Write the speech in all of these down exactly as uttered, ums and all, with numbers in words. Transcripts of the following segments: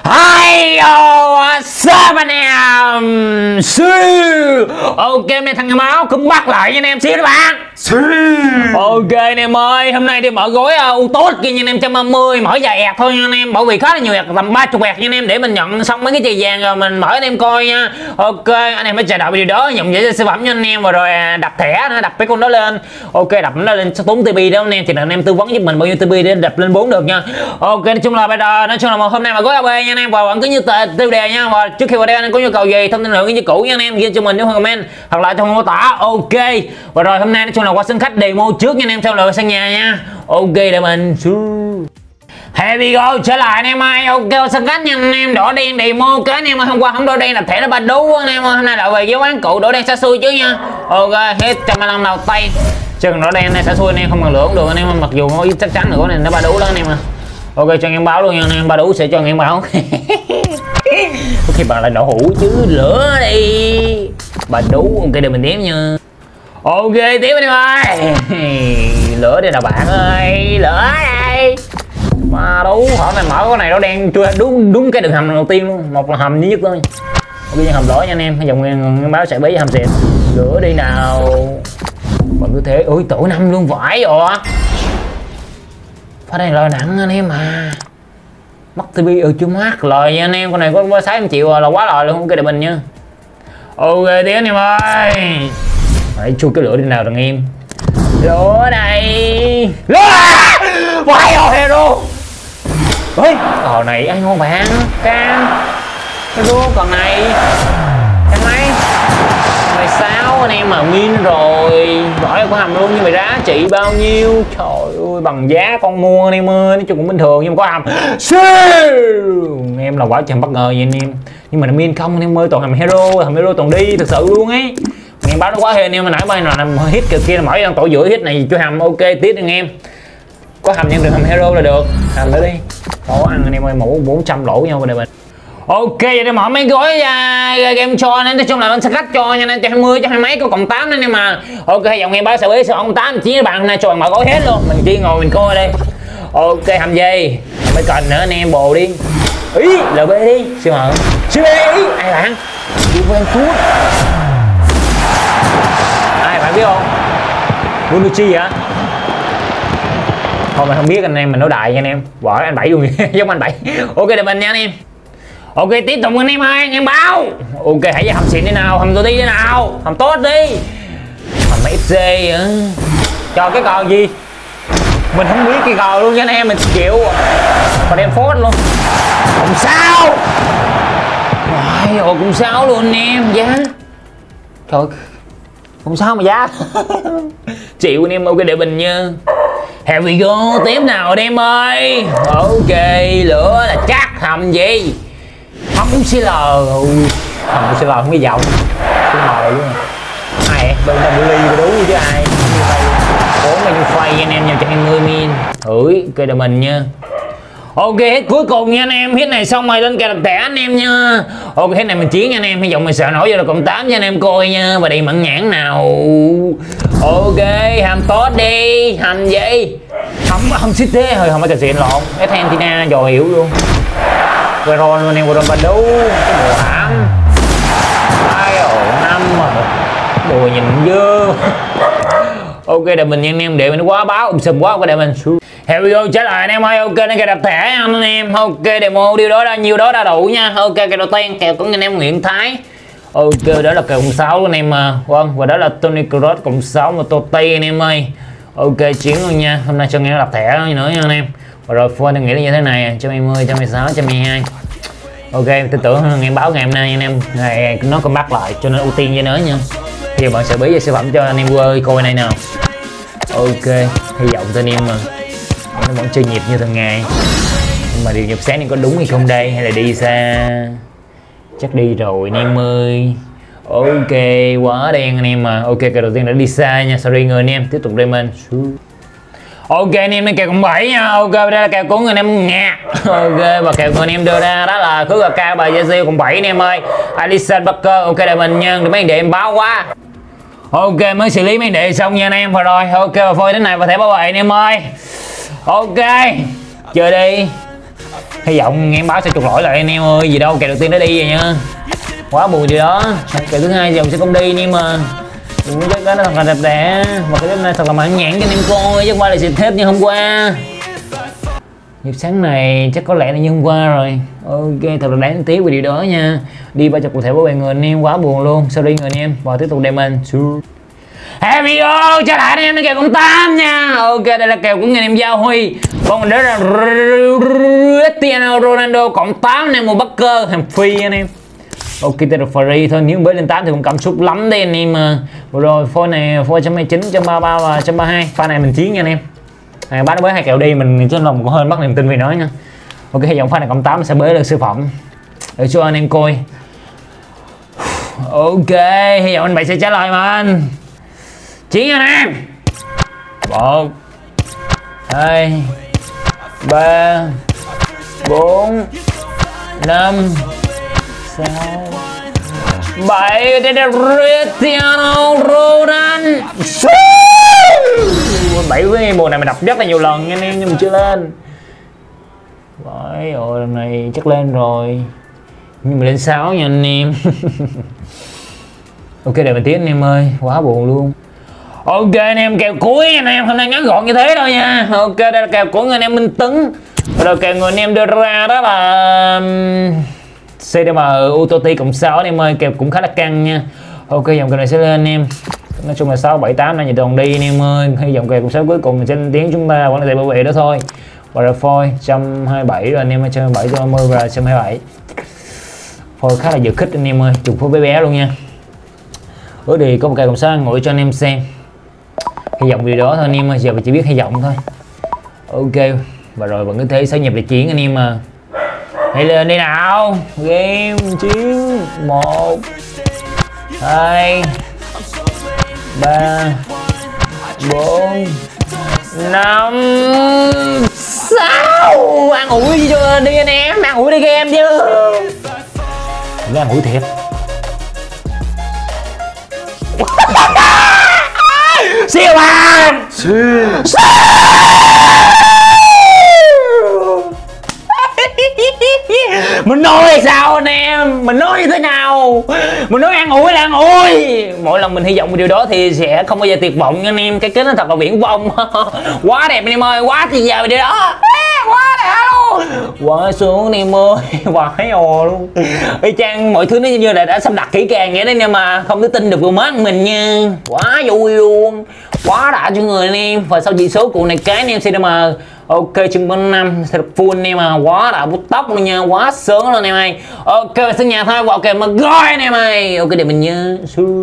Hi what's up anh em. Ok hôm nay thằng Ngà Máu cũng bắt lại nha anh em xíu các bạn. Ok anh em ơi, hôm nay đi mở gói uh, u tốt kia nha anh em, một trăm ba mươi mở vài ẹt thôi nha anh em, bởi vì khá là nhiều ẹt, tầm ba mươi ẹt nha anh em, để mình nhận xong mấy cái chì vàng rồi mình mở anh em coi nha. Ok anh em phải chờ đợi video đó, nhận dễ sản phẩm cho anh em, và rồi đập thẻ nữa, đập cái con đó lên. Ok đập nó lên số tốn tê pê đó anh em, thì anh em tư vấn giúp mình bao nhiêu tê pê để đập lên bốn được nha. Ok nói chung là bây giờ nói chung là hôm nay mà gói a bê nha anh em, và vẫn cứ như tiêu đề nha. Và trước khi vào đây anh em có nhu cầu gì, thông tin nữa như cũ nha anh em, ghi cho mình trong comment hoặc là trong mô tả. Ok và rồi hôm nay nói chung là qua sân khách demo trước nha anh em, sau rồi sang nhà nha. Ok để mình here we go, trở lại anh em ơi. Ok sân khách nha anh em, đỏ đen demo cái anh em ơi. Hôm qua không đỏ đen là thẻ nó ba đú anh em ơi, hôm nay lại về với quán cũ đỏ đen xa xui chứ nha. Ok hết trăm ba mươi lăm đầu tay, chứ còn đỏ đen này xa xui anh em, không bằng lửa cũng được anh em, mặc dù nó chắc chắn nữa này nó ba đú đó anh em à. Ok cho anh em báo luôn nha anh em, ba đú sẽ cho anh em báo. Có khi bạn lại đổ hũ chứ, lửa đi ba đú. Ok để mình đếm nha. Ok tiếp anh em ơi. Lửa đây là bạn ơi, lửa đây mà đú. Hỏi mày mở cái này nó đen chưa, đúng đúng cái đường hầm đầu tiên luôn, một là hầm duy nhất thôi. Ok hầm lửa nha anh em, dòng nguyên báo sẽ bí hầm xịt. Lửa đi nào, còn cứ thế. Ôi tổ năm luôn vãi rồi, pha đây lời nặng anh em mà, mất tê pê ở chưa mát lời nha anh em. Con này có sáu trăm triệu là quá lời luôn. Ok để mình nha. Ok tiếng anh em ơi, phải chui cái lửa đi nào thằng em. Lửa đây, lửa vãi rồi hero. Ôi cò này anh ngon bạn cam cái đua còn này cái máy mười sáu anh em mà min rồi, gọi có hầm luôn, nhưng mà giá trị bao nhiêu trời ơi, bằng giá con mua anh em ơi. Nói chung cũng bình thường nhưng mà có hầm anh em, là quả chẳng bất ngờ vậy anh em. Nhưng mà min không anh em ơi, toàn hầm hero, hầm hero toàn đi thực sự luôn ấy. Anh em báo nó quá hên anh em, mà nãy bay là hit kia kia là mỗi đang tổ giữa hit này cho hầm. Ok tiếp anh em, có hầm nhận được hầm hero là được, hầm nữa đi có ăn anh em ơi, mũ bốn trăm lỗ nhau đây mình. Ok vậy để mở mấy gói uh, game cho nên nói chung là anh sẽ cắt cho nha, nên cho hai mươi cho hai mấy có cộng tám nên em mà. Ok dòng em báo sẽ biết số ông tám chín bạn này cho mở gói hết luôn, mình chỉ ngồi mình coi đây. Ok hầm gì mới cần nữa anh em, bồ đi ý lb đi siêu mở siêu ý ai bạn Juventus ai bạn biết không, Bonucci hả? Thôi mình không biết anh em, mình nói đại nha anh em, bỏ anh bảy luôn. Giống anh bảy. Ok để mình nha anh em. Ok tiếp tục anh em ơi, anh em báo. Ok hãy hầm xịn đi nào, hầm tôi đi đi nào, hầm tốt đi, hầm ép xê á. Cho cái cò gì mình không biết cái cò luôn nha anh em, mình chịu còn đem phốt luôn. Không sao rồi, ồ cũng sao luôn anh em, giá trời không sao mà giá. Chịu anh em. Ok để mình nha. Here we go, tiếp nào anh em ơi. Ok lửa là chắc hầm gì, hầm u xê lờ. Hầm u xê lờ không có giọng xê lờ luôn ai bên đây bully cái đú chứ ai. Bốn bao nhiêu phay anh em, nhau cho hai mươi min ủi. Ok để mình nha. Ok hết cuối cùng nha anh em, hết này xong rồi lên kèo đặt thẻ anh em nha. Ok hết này mình chiến nha anh em, hy vọng mình sợ nổi vô là cộng tám cho anh em coi nha. Và đi mặn nhãn nào. Ok hầm tốt đi, hầm gì hầm hầm city thôi, không phải cà xịn lộn Argentina dò hiểu luôn. Veron luôn em, Veron ba đú cái bộ hãm hai ổ năm mà bùa nhìn dơ. Ok để mình nha anh em, để mình quá báo um sùm quá. Ok để mình here we go, trả lại anh em ơi. Ok nên kèo đặt thẻ anh em. Ok demo điều đó ra nhiều đó đã đủ nha. Ok kèo đầu tiên kèo của anh em Nguyễn Thái. Ok đó là kèo cộng sáu anh em mà. Vâng và đó là Tony Kroos cộng sáu mà Totti anh em ơi. Ok chiến luôn nha, hôm nay cho anh em đặt thẻ nữa nha anh em. Và rồi phone tôi nghĩ là như thế này, một trăm hai mươi, một trăm hai mươi sáu, một trăm hai mươi hai. Ok tin tưởng anh em báo ngày hôm nay anh em, ngày nó còn bắt lại cho nên ưu tiên cho nữa nha. Thì bạn sẽ bí về sản phẩm cho anh em ơi coi này nào. Ok hy vọng cho anh em mà nó vẫn chơi nhịp như thường ngày. Nhưng mà điều nhập sáng này có đúng hay không đây, hay là đi xa? Chắc đi rồi anh em ơi. Ok quá đen anh em mà. Ok cái đầu tiên đã đi xa nha, sorry người anh em. Tiếp tục Raymond. Ok anh em lên kèo cộng bảy nha. Ok đây là kèo của người anh em Nga. Ok và kèo của anh em đưa ra đó là cứ ca bài Jesse cộng bảy anh em ơi. Alisson Barker. Ok đây mình nha, mấy anh để em báo quá. Ok mới xử lý mấy đệ xong nha anh em. Và rồi ok và phôi đến này và thẻ bảo vệ anh em ơi. Ok chơi đi. Hy vọng nghe báo sẽ chuộc lỗi lại anh em ơi, gì đâu kèo đầu tiên nó đi rồi nha. Quá buồn gì đó. Kèo thứ hai dòng sẽ không đi nhưng mà đừng có chắc nó thật là đẹp đẽ và cái này thật là mãn nhãn cho anh em coi chứ không phải là xịt hết như hôm qua. Nhịp sáng này chắc có lẽ là như hôm qua rồi. Ok, thật là đáng tiếc về điều đó nha. Đi ba chục cụ thể bảo vệ người anh em quá buồn luôn. Sorry người anh em và tiếp tục đem anh. Here we go, trở lại anh em kèo con tám nha. Ok, đây là kèo của người anh em Giao Huy. Còn mình đó là Cristiano Ronaldo cộng tám anh em, một Barker hàng phi anh em. Ok, tên là free thôi, nếu mới lên tám thì cũng cảm xúc lắm đây anh em mà. Vừa rồi phone này phone một hai chín, một ba ba và một ba hai, pha này mình chiến nha anh em. À, bán với hai kèo đi mình trên lòng cũng hơi mất niềm tin vì nó nha. Ok, hy vọng pha này cộng tám sẽ bế được sư phẩm để cho anh em coi. Ok, hy vọng anh bạn sẽ trả lời mà anh. Chiến anh em. Một, hai, ba, bốn, năm, sáu, bảy. Đây là Cristiano Ronaldo. Bảy với mùa này mình đọc rất là nhiều lần anh em nhưng mình chưa lên. Vậy rồi lần này chắc lên rồi nhưng mà lên sáu nha anh em. Ok, để mình tiến anh em ơi, quá buồn luôn. Ok anh em, kèo cuối anh em, hôm nay ngắn gọn như thế thôi nha. Ok, đây là kèo của người anh em Minh Tấn. Rồi kèo người anh em đưa ra đó là xê đê em Utoti cộng sáu anh em ơi, kèo cũng khá là căng nha. Ok, dòng kèo này sẽ lên anh em. Nói chung là sáu bảy tám là nhiệt độ đi anh em ơi. Hy vọng kèo cộng sáu cuối cùng mình sẽ lên tiếng chúng ta vẫn là để bảo vệ đó thôi. Và rồi phôi một trăm hai mươi bảy rồi anh em ơi, một trăm hai mươi bảy cho mươi và một trăm hai mươi bảy. Phôi khá là dự khích anh em ơi, chục phôi bé bé luôn nha. Ước đi có một kèo cộng sáu ngồi cho anh em xem. Hy vọng điều đó thôi anh em ơi, giờ mình chỉ biết hy vọng thôi. Ok, và rồi vẫn có thể sẽ nhập để chiến anh em mà. Hãy lên đi nào. Game chiến. Một, hai, ba, bốn, năm, sáu. Ăn ủi đi cho đi anh em, ăn ủi đi game chứ. Nó ăn ủi thiệt. Siêu anh. Siêu. Mình nói sao anh em, mình nói như thế nào, mình nói ăn ủi là ăn ủi. Mỗi lần mình hy vọng điều đó thì sẽ không bao giờ tuyệt vọng nha anh em. Cái kết nó thật là viển vông. Quá đẹp anh em ơi, quá tuyệt vời điều đó, quá đẹp luôn, quá xuống anh em ơi, quá ồ luôn. Y chang mọi thứ nó như là đã sắp đặt kỹ càng vậy đấy anh em mà không thể tin được vào mắt mình nha. Quá vui luôn, quá đã cho người anh em. Và sau chỉ số cụ này cái anh em xê đê em ok chừng bốn năm sẽ được full anh em à, quá đã bút tóc luôn nha, quá sướng luôn anh em ơi. Ok sân nhà thôi, ok mà gói anh em ơi. Ok để mình nhớ.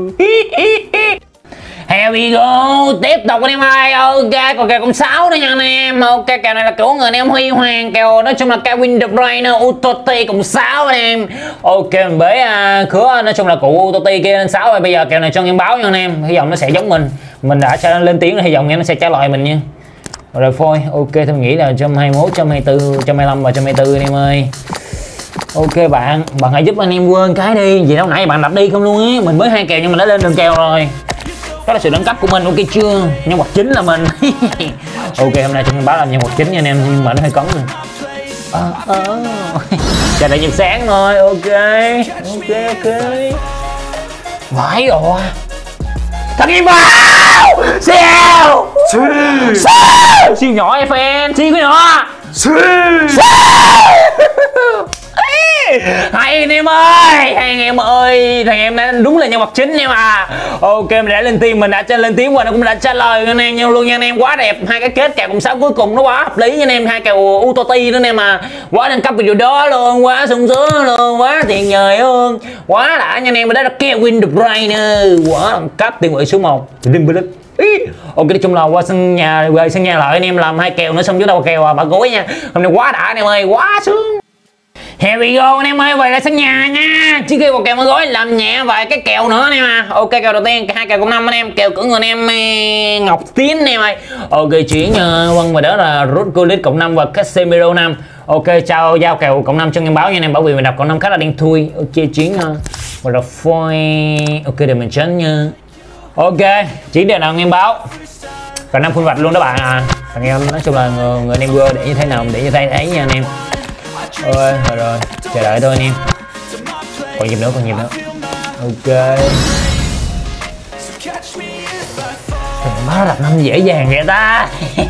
Here we go, tiếp tục anh em ơi. Ok, còn kèo cộng sáu nữa nha anh em. Ok, kèo này là của người anh em Huy Hoàng, kèo nói chung là Kevin De Bruyne Utoti cộng sáu anh em. Ok, mình bế à, khứa nói chung là cụ Utoti kia lên sáu rồi. Bây giờ kèo này cho anh em báo nha anh em, hy vọng nó sẽ giống mình. Mình đã cho lên tiếng rồi, hy vọng nó sẽ trả lời mình nha. Rồi phôi, ok tôi nghĩ là một trăm hai mươi mốt, một trăm hai mươi tư, một trăm hai mươi lăm và một trăm hai mươi tư anh em ơi. Ok bạn, bạn hãy giúp anh em quên cái đi, vì đâu nãy bạn đặt đi không luôn á. Mình mới hai kèo nhưng mình đã lên đường kèo rồi. Đó là sự đẳng cấp của mình, ok chưa? Nhân vật chính là mình. Ok hôm nay chúng báo là nhân vật chính nha anh em, nhưng mà nó hơi cấn rồi. À, à. Chờ đợi nhịp sáng thôi, ok. Ok ok. Vãi rồi. Thằng em vào. Siêu. Siêu. Siêu nhỏ em fan, siêu cái nhỏ. Siêu. Hai anh em ơi, hai anh em ơi, thằng em đã đúng là nhân vật chính em à. Ok mình đã lên tiếng, mình đã cho lên tiếng và nó cũng đã trả lời anh em nhau luôn nha anh em. Quá đẹp, hai cái kết kèo cộng sáu cuối cùng nó quá hợp lý nha anh em, hai kèo Utoti nữa anh em mà. Quá nâng cấp video đó luôn, quá sung sướng luôn, quá tiền nhời luôn, quá đã nha anh em. Mà đó là Kevin De Bruyne, quá nâng cấp tiền vệ số một. Ok nói chung là qua sân nhà, về sân nhà lại anh em làm hai kèo nữa xong chứ đâu kèo à, bà gối nha. Hôm nay quá đã anh em ơi, quá sướng. Here we go anh em ơi, về lại sân nhà nha. Trước khi một kèo mới gói làm nhẹ vài cái kèo nữa anh em à. Ok kèo đầu tiên hai kèo cộng năm anh em, kèo của người anh em Ngọc Tiến anh em ơi. Ok chuyển uh, vâng và đó là Rutgullit cộng năm và Casemiro năm. Ok chào giao kèo cộng năm cho anh em báo nha anh em, bảo vì mình đọc cộng năm khá là đen thui. Ok chuyển uh, và là phôi. Ok để mình tránh nha. Ok chuyển đều nào anh em báo. Cộng năm full vạch luôn đó bạn à. Thằng em nói chung là người, người anh em vừa để như thế nào để như thế thấy nha anh em. Ôi rồi rồi, chờ đợi thôi anh em. Còn nhịp nữa, còn nhịp nữa. Ok. Má đập năm dễ dàng vậy ta.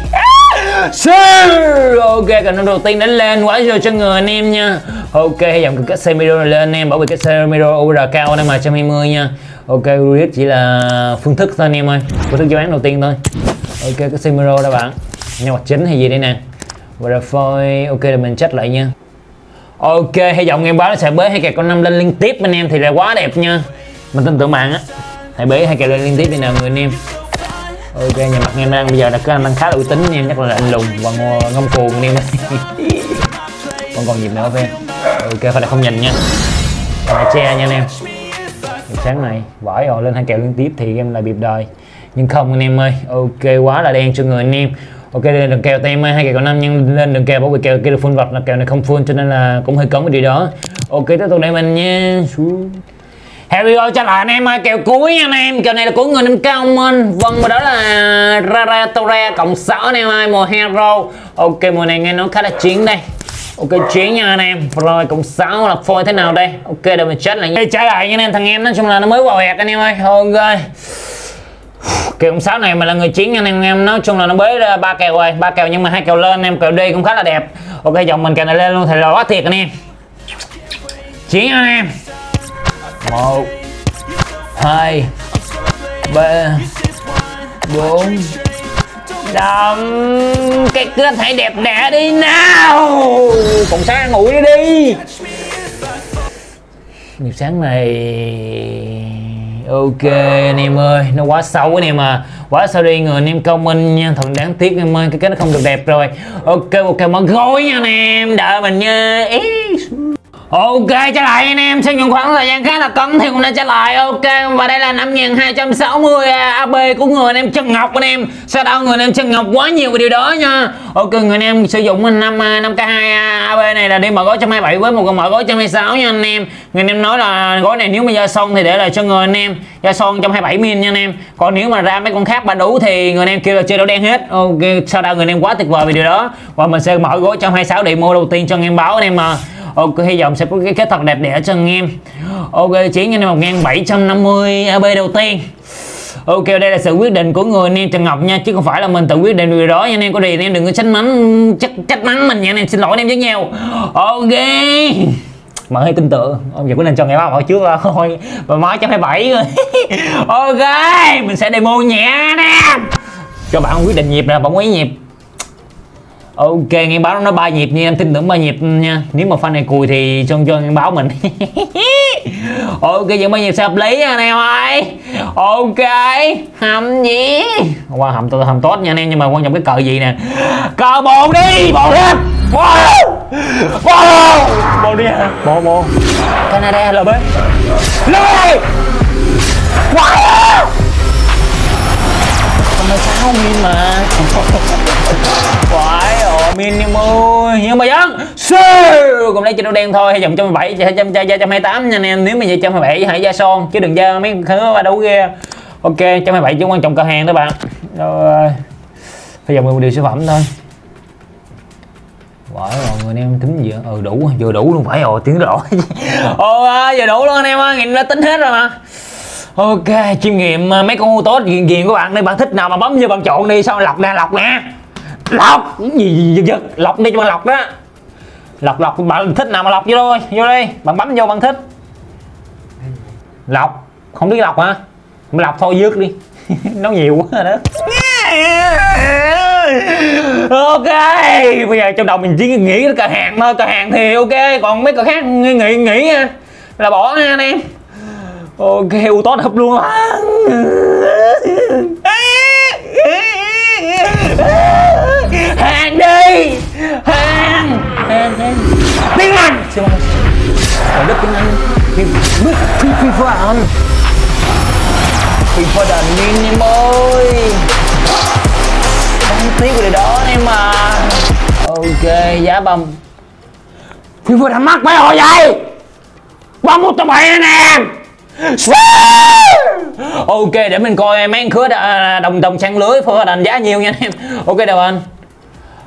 Ok, cần năm đầu tiên đánh lên quá rồi cho người anh em nha. Ok, hy vọng cái Casemiro này lên anh em, bảo vệ Casemiro u rờ cao năm một trăm hai mươi nha. Ok, Ruiz chỉ là phương thức thôi anh em ơi, phương thức giao bán đầu tiên thôi. Ok, Casemiro đó bạn, nhân vật chính hay gì đây nè. Và phôi, ok là mình check lại nha. Ok, hy vọng em báo nó sẽ bế hai kèo con năm lên liên tiếp anh em thì là quá đẹp nha. Mình tin tưởng bạn á, hãy bế hai kèo lên liên tiếp đi nào người anh em. Ok, nhà mặt em đang bây giờ đã có anh đang khá là uy tín anh em, chắc là anh lùng và ngông cuồng anh em. Còn còn nhịp nữa phải ok, phải là không nhìn nha, phải che nha anh em. Sáng này vãi rồi, lên hai kèo liên tiếp thì em lại bịp đời, nhưng không anh em ơi. Ok, quá là đen cho người anh em. Ok, đây là đường kèo tay em ơi, hai kèo còn năm nhưng lên đường kèo bảo vệ kèo kia là full vật, là kèo này không full cho nên là cũng hơi cấn cái điều đó. Ok, tiếp tục đây mình nha. Hẹn video trở lại anh em ơi, kèo cuối nha anh em, kèo này là của người năm cao mình. Vâng, và đó là Rara Torre cộng sáu anh em ơi, mùa hero. Ok, mùa này nghe nói khá là chiến đây. Ok, chiến nha anh em. Rồi cộng sáu là phôi thế nào đây? Ok, để mình check lại. Đây trả lại nha anh em, thằng em nói chung là nó mới vào hẹt anh em ơi. Ok. Kèo sáu này mà là người chiến nha anh em, nói chung là nó bế ra ba kèo rồi, ba kèo nhưng mà hai kèo lên anh em, kèo đi cũng khá là đẹp. Ok, dòng mình kèo này lên luôn thì là quá thiệt anh em. Chiến anh em. Một, hai, ba, bốn, năm. Cái kết hãy đẹp đẽ đi nào. Còn sáng ngủ đi đi. Nhịp sáng này ok anh em ơi, nó quá xấu anh em à, quá xấu đi người anh em comment nha, thật đáng tiếc em ơi, cái kết nó không được đẹp rồi. Ok, ok mở gối nha anh em, đợi mình nha. Ý. Ok, trở lại anh em, sau những khoảng thời gian khá là cấn thì cũng đã trở lại. Ok, và đây là năm nghìn hai trăm sáu mươi a bê của người anh em Trần Ngọc anh em. Sau đó người anh em Trần Ngọc quá nhiều về điều đó nha. Ok, người anh em sử dụng năm năm k hai a bê này là đi mở gói một trăm hai mươi bảy với một con mở gói một trăm hai mươi sáu nha anh em. Người anh em nói là gói này nếu mà ra son thì để lại cho người anh em ra son một trăm hai mươi bảy min nha anh em. Còn nếu mà ra mấy con khác ba đủ thì người anh em kêu là chơi đậu đen hết. Ok, sau đó người anh em quá tuyệt vời về điều đó. Và mình sẽ mở gói một trăm hai mươi sáu demo đầu tiên cho anh em báo anh em mà. Ok, hy vọng sẽ có cái kết thật đẹp đẽ cho anh em. Ok, chiến anh em một nghìn bảy trăm năm mươi a bê đầu tiên. Ok, đây là sự quyết định của người anh em Trần Ngọc nha, chứ không phải là mình tự quyết định điều đó nha anh em. Có gì anh em đừng có trách mắng, trách trách mắng mình nha anh em, xin lỗi anh em rất nhiều. Ok, mà hơi tin tưởng ông giờ có nên cho ngày báo hỏi trước thôi mà mới một trăm hai mươi bảy rồi. Ok, mình sẽ demo nhẹ nè, cho bạn quyết định nhịp nè, bạn quý nhịp. Ok, nghe báo nó ba nhịp nha, em tin tưởng ba nhịp nha. Nếu mà fan này cùi thì cho cho nghe báo mình. Ok, vẫn ba nhịp sẽ hợp lý anh em ơi. Ok, hầm gì? Qua wow, hầm tôi hầm tốt nha anh em, nhưng mà quan trọng cái cờ gì nè. Cờ bồn đi, bồn lên. Wow. Wow. Bồn đi hả? Bồn bồn. Canada lờ bê. Lên. Wow. Không phải sáu min mà. Quái ồ min em ơi, nhưng mà vẫn cùng lấy trên đậu đen thôi, dòng một trăm hai mươi bảy cho một trăm hai mươi tám nha anh em. Nếu mà về một trăm hai mươi bảy hãy ra son chứ đừng ra mấy thứ ba đấu ghê. Ok, một trăm hai mươi bảy chứ quan trọng cửa hàng đó bạn. Rồi bây giờ mình điều sản phẩm thôi. Phải rồi người anh em tính gì ừ đủ vừa đủ luôn, phải rồi tiếng rồi. Ôi giờ đủ luôn anh em ơi, nhìn đã tính hết rồi mà. Ok, chiêm nghiệm mấy con ô tốt ghiền ghiền của bạn đây, bạn thích nào mà bấm vô bạn chọn đi, sao lọc nè, lọc nè, lọc gì gì giật giật lọc đi cho bạn lọc đó, lọc lọc bạn thích nào mà lọc vô thôi, vô đi bạn bấm vô bạn thích lọc, không biết lọc hả, mình lọc thôi dứt đi. Nó nhiều quá rồi đó. Ok, bây giờ trong đầu mình chỉ nghĩ cái cờ hàng thôi, cờ hàng thì ok, còn mấy cờ khác nghĩ nghĩ nghĩ là bỏ nha anh em. Ok, u tốt hấp luôn. Hàng đi, hàng, hàng, hàng. Tiếng Anh. Ở đất tiếng Anh. Biết phi phi pha anh. Phi pha đàn min em ơi. Đáng tiếc rồi đó em mà. Ok, giá bầm. Phi pha đàn mắc mấy hồi vậy? Bấm một trăm bảy anh em. Ok, để mình coi mấy khứa đồng đồng sang lưới phơi đánh giá nhiều nha anh em. Ok đâu anh.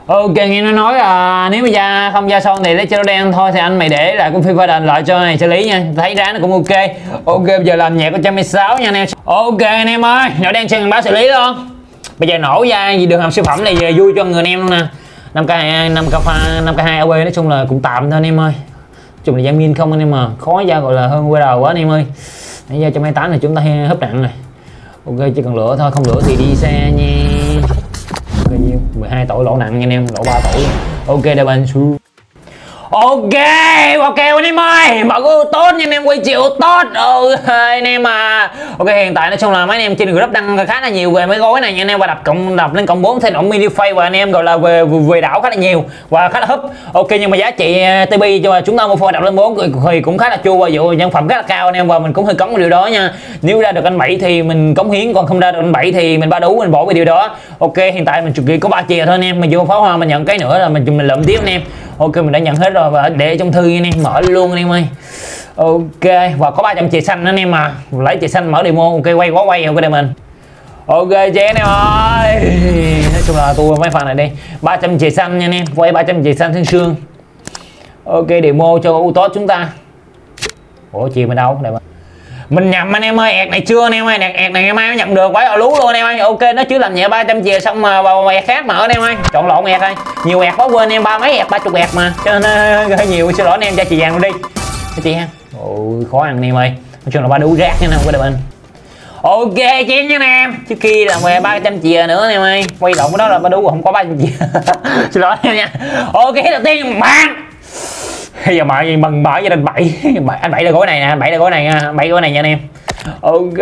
Ok, nghe nó nói là nếu mà da không da son thì lấy cho nó đen thôi thì anh mày để lại con phi pha đền lại cho này xử lý nha. Thấy giá nó cũng ok. Ok, bây giờ làm nhạc của một trăm mười sáu nha anh em. Ok anh em ơi, nhỏ đen chân báo xử lý luôn. Bây giờ nổ da gì đường hầm siêu phẩm này về vui cho người anh em luôn nè. năm k hai năm k năm k hai a quê nói chung là cũng tạm thôi anh em ơi. Nói chung là da min không anh em mà khó da gọi là hơn quê đầu quá anh em ơi. Nãy giờ một trăm hai mươi tám này chúng ta hấp nặng này. Ok, chỉ cần lửa thôi, không lửa thì đi xe nha. Bao nhiêu? mười hai tuổi lỗ nặng nha anh em, lỗ ba tuổi. Ok, đây bạn xuống. Ok, ok anh em ơi, mọi người tốt nha anh em, quay chiều tốt. Ừ, anh em à. Ok, hiện tại nói chung là mấy anh em trên group đăng khá là nhiều về mấy gói này nha anh em, và đập cộng đập lên cộng bốn thay đổi mini phay và anh em gọi là về về đảo khá là nhiều và khá là hấp. Ok, nhưng mà giá trị tê pê cho chúng ta một phôi đập lên bốn thì cũng khá là chua và dụ nhân phẩm khá là cao anh em, và mình cũng hơi cống cái điều đó nha. Nếu ra được anh bảy thì mình cống hiến, còn không ra được anh bảy thì mình ba đủ mình bỏ về điều đó. Ok, hiện tại mình chuẩn bị có ba chìa thôi anh em, mình vô pháo hoa mình nhận cái nữa là mình mình lượm tiếp anh em. Ok, mình đã nhận hết rồi và để trong thư anh em, mở luôn anh em ơi. Ok, và có ba trăm chìa xanh anh em mà, lấy chìa xanh mở demo. Ok, quay quá quay ok đây mình. Ok chị anh em ơi, nói chung là tôi mấy phần này đi, ba trăm chìa xanh nha anh em, quay ba trăm chìa xanh xương xương. Ok, demo cho u tốt chúng ta. Ủa chìa mình đâu đây mà mình nhầm anh em ơi, ẹt này chưa anh em ơi, ẹt này ngày mai mới nhận được, quái ở lú luôn anh em ơi. Ok, nó chỉ làm nhẹ ba trăm chìa xong mà vào ẹt khác mở anh em ơi, chọn lộn ẹt thôi, nhiều ẹt quá quên em, ba mấy ẹt, ba chục ẹt mà cho nên hơi nhiều, xin lỗi anh em, cho chị vàng luôn đi chị ha. Ôi khó ăn anh em ơi, nói chung là ba đủ rác nha nè, quay đời mình. Ok chén nha anh em, trước khi là về ba trăm chìa nữa anh em ơi, quay lộn cái đó là ba đủ không có ba trăm chìa xin lỗi anh em nha. Ok, đầu tiên bạn bây giờ mọi gì mừng mở gia đình bảy anh bảy là gói này nè, anh bảy là gói này nha, bảy gói này nha anh em. Ok,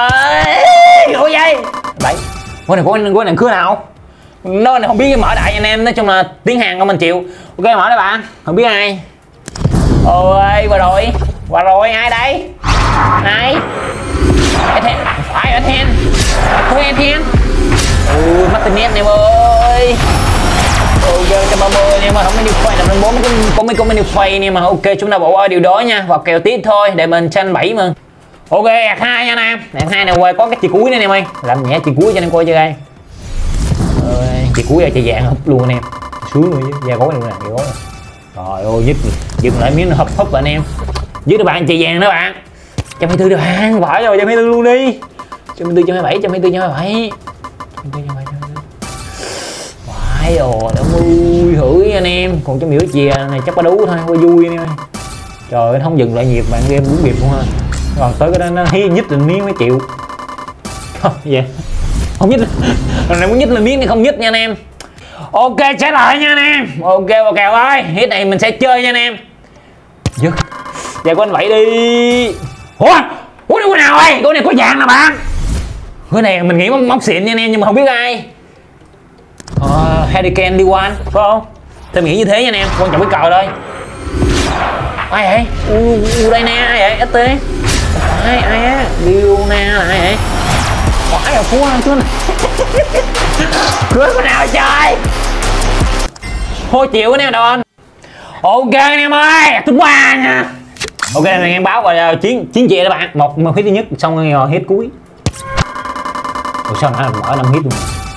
gói dây bảy gói này, gói gói này cưa nào nó không biết mở đại anh em, nói chung là tiếng Hàn không mình chịu. Ok, mở đây bạn, không biết ai. Ôi qua rồi qua rồi, ai đây, ai Ethen, phải Ethen, thôi Ethen. Ui mắt tình em ơi. Ok, một trăm ba mươi nhưng mà không có new phay, đập lên bốn có mấy con new phay nhưng mà ok, chúng ta bỏ qua điều đó nha, vào kèo tiếp thôi để mình tranh bảy mà. Ok, ẹt hai nha anh em, ẹt hai này quay có cái chì cuối nữa anh em ơi, làm nhẹ chì cuối cho anh em coi chơi đây. Chì cuối là chì vàng hấp luôn anh em, sướng rồi chứ, da gối luôn nè, da gối. Trời ơi, dứt dừng lại miếng hấp hấp anh em, dứt được bạn chì vàng đó bạn. một trăm hai mươi tư được hàng phải rồi, một trăm hai mươi tư luôn đi, một trăm hai mươi tư, một trăm hai mươi bảy, một trăm hai mươi tư, một trăm hai mươi bảy. Phải rồi, đã vui hửi anh em, còn trong miểu chìa này chắc có đủ thôi, vui vui anh em ơi. Trời ơi, không dừng lại nhịp bạn game muốn nghiệp luôn ha, còn tới cái đó nó hí nhích lên miếng mấy triệu. Không vậy không nhích, lần này muốn nhích lên miếng thì không nhích nha anh em. Ok, trả lời nha anh em. Ok và kèo ơi, hit này mình sẽ chơi nha anh em. Dứt dạ của anh bảy đi. Ủa ủa cái nào ơi, cái này có vàng nè bạn, cái này mình nghĩ móc, móc xịn nha anh em, nhưng mà không biết ai. Uh, Hurricane đi one phải không? Tôi nghĩ như thế nha anh em, quan trọng cái cờ thôi. Ai vậy? U, U đây nè, ai vậy? ét tê. Ai ai á? Liona là ai vậy? Phải rồi, phú ai chứ này. Cưới con nào chơi? Thôi chịu anh em đâu anh. Ok anh em ơi, thứ ba nha. Ok này em báo vào chiến chiến chìa đó bạn, một một hit thứ nhất xong rồi hit cuối. Ủa sao nãy mở năm hit luôn.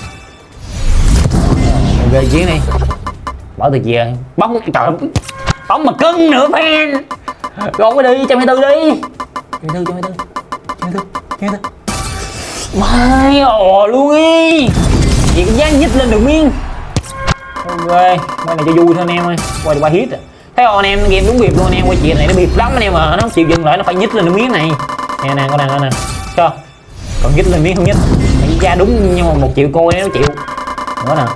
Ok chiến đi, mở từ chìa bóng, trời bóng mà cưng nữa fan, gọn cái đi, một trăm hai mươi tư đi, một trăm hai mươi tư, một trăm hai mươi tư, một trăm hai mươi tư, mai ồ luôn đi, gì cái dáng nhích lên được miếng. Ok, mấy này cho vui thôi anh em ơi, quay được ba hit à. Thấy không anh em, game đúng việc luôn anh em, quay chuyện này nó biệt lắm anh em, mà nó không chịu dừng lại, nó phải nhích lên được miếng này. Nè nè, con này con nè, cho, còn nhích lên miếng không nhích, ra đúng nhưng mà một triệu coi nó chịu, nữa nè.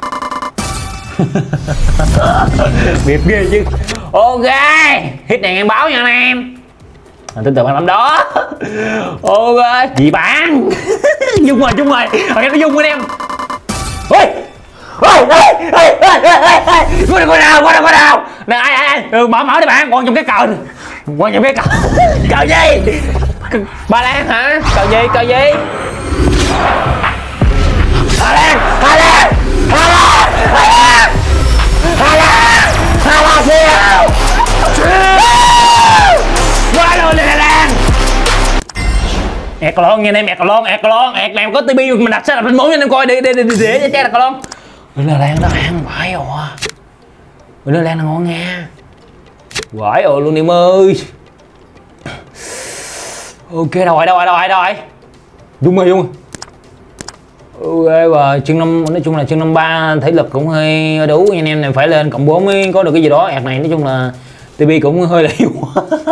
Việc ghê chứ. Ok, hit này em báo nha anh em, anh tin tưởng anh lắm đó. Ok, gì bạn dung rồi dung rồi, anh em nó dung anh em. Ôi ôi ôi ôi ôi ôi coi nào coi nào coi nào nè, ai ai ừ, mở mở đi bạn, còn trong cái cờ, còn trong cái cờ cờ gì, Ba Lan hả, cờ gì cờ gì, Ba Lan Ba Lan Ba Lan Ba Lan Ba Lan Ba Lan siêu quá luôn Ba Lan. Ẹt cờ lon nha em, ẹt cờ lon, ẹt cờ lon, ẹt làm có tivi mình đặt sẽ đặt lên bốn cho anh em coi đi, đi đi để cho cha đặt cờ lon. Lơ lan nó ăn phải rồi. Lơ lan nó ngon nha. Quải rồi luôn em ơi. Ok đâu rồi đâu rồi đâu rồi đâu rồi. Dung rồi Dung. Ok và chân năm nói chung là chân năm ba thể lực cũng hơi đủ anh em này, phải lên cộng bốn mới có được cái gì đó. Ẹt này nói chung là tê pê cũng hơi là yếu.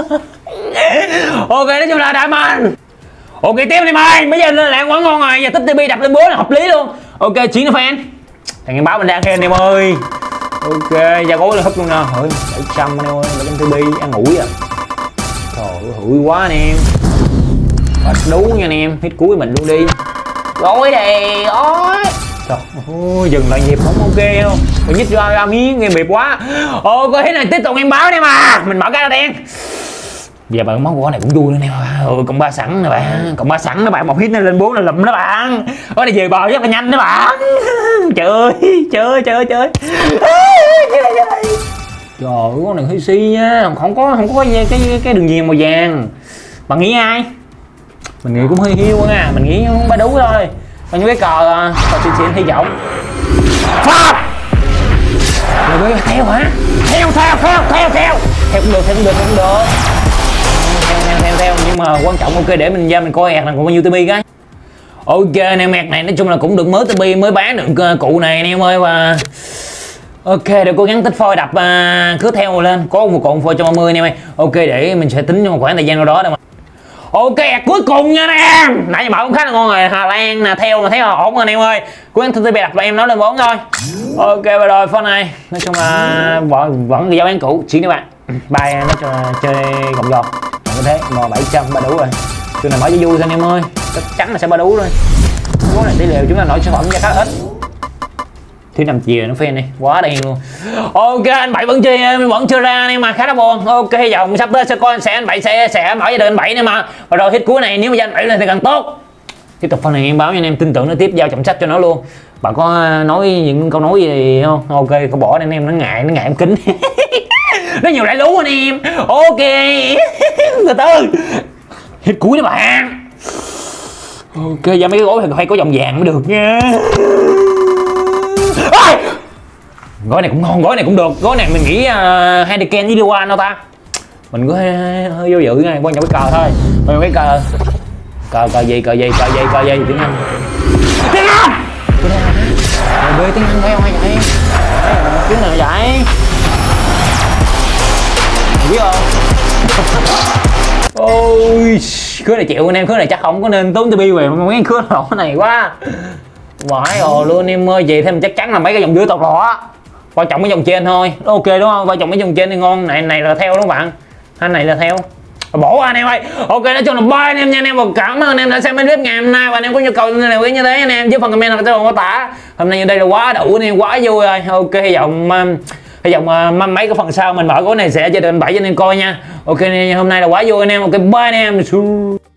Ok nói chung là Diamond. Ok tiếp đi mày, bây giờ lên lạng quá ngon rồi, giờ tích tê pê đập lên bốn là hợp lý luôn. Ok chiến nó fan. Thằng em báo mình đang khen em ơi. Ok ra gối là hấp luôn nè. Hỏi bảy trăm anh em ơi, bảy trăm tê pê ăn ủi à. Trời ơi hủi quá anh em. Bắt đú nha anh em, hit cuối mình luôn đi. Gối đây, ôi. Trời ơi, dừng lại nhịp không ok không? Mình nhích ra ra miếng nghe mệt quá. Ok thế này tiếp tục em báo đi mà. Mình mở cái đen. Giờ bạn món của này cũng vui nữa nè. Ừ, cộng ba sẵn nè bạn, cộng ba sẵn đó bạn, một hit nó lên bốn là lụm đó bạn. Có này về bò rất là nhanh đó bạn. Trời chơi chơi chơi. Trời ơi con này hơi si nha, không có không có cái cái, cái đường viền màu vàng. Bạn nghĩ ai? Mình nghĩ cũng hơi hiu nha, mình nghĩ ba đú thôi. Còn những cái cờ cờ xịn xịn hy vọng. Pháp. Rồi bây theo hả? Theo theo theo theo theo. Theo cũng được, theo cũng được, theo cũng được. Theo theo theo theo nhưng mà quan trọng ok để mình ra mình coi ẹt là còn bao nhiêu tê pê cái. Ok anh em, ẹt này nói chung là cũng được mới tê pê mới bán được cụ này anh em ơi. Và ok để cố gắng tích phôi đập uh, cứ theo lên có một cụm phôi cho ba mươi anh em ơi. Ok để mình sẽ tính một khoảng thời gian nào đó đâu mà. Ok cuối cùng nha anh em, nãy giờ mở cũng khá là ngon rồi. Hà Lan nè, theo là thấy là ổn rồi anh em ơi. Cố gắng tê pê đập và em nói lên bốn thôi. Ok và rồi phone này nói chung là vẫn vẫn giao bán cũ chỉ các bạn. Bài nói chung là chơi gồng gòn như thế mà bảy trăm ba đủ rồi. Chuyện này mở cho vui thôi anh em ơi, chắc chắn là sẽ ba đủ rồi. Cái này tỷ lệ chúng ta nổi sản phẩm ra khá ít. Thứ năm chiều nó fan này quá đen luôn. Ok anh Bảy vẫn chưa vẫn chưa ra nhưng mà khá là buồn. Ok hy vọng sắp tới sẽ coi sẽ anh Bảy sẽ sẽ mở gia đình anh Bảy nữa mà. Và rồi hit cuối này nếu mà ra anh Bảy lên thì càng tốt. Tiếp tục phần này em báo cho anh em tin tưởng nó tiếp giao trọng sách cho nó luôn. Bạn có nói những câu nói gì không? Ok không bỏ anh em, nó ngại nó ngại em kính. Nó nhiều lại lú anh em. Ok từ từ hit cuối đó bạn. Ok ra mấy cái gối thì phải có vòng vàng mới được nha. Gói này cũng ngon, gói này cũng được, gói này mình nghĩ uh, Heineken với Liwan đâu ta. Mình có hơi, hơi vô dự ngay, quan trọng cái cờ thôi. Quan trọng cái cờ. Cờ cờ gì, cờ gì, cờ gì, cờ gì tiếng Anh. Tiếng Anh. Tiếng Anh hả? Rồi tiếng Anh phải không ai vậy? Tiếng nào vậy? Mày biết không? Ôi, khứa này chịu anh em, khứa này chắc không có nên tốn tê pê về mấy khứa lỗ này quá. Vãi rồi luôn anh em ơi, vậy thêm chắc chắn là mấy cái dòng dưới tột lỗ. Quan trọng cái dòng trên thôi, ok đúng không? Quan trọng cái dòng trên thì ngon, này này là theo đúng không bạn? Anh này là theo. Bổ anh em ơi. Ok nói chung là bye anh em nha anh em, và cảm ơn anh em đã xem clip ngày hôm nay. Và anh em có nhu cầu nào như thế anh em dưới phần comment là cái mô tả. Hôm nay như đây là quá đủ anh em, quá vui rồi. Ok hy vọng um, hy vọng uh, mấy cái phần sau mình mở cái này sẽ cho được anh Bảy cho anh em coi nha. Ok hôm nay là quá vui anh em. Ok bye anh em.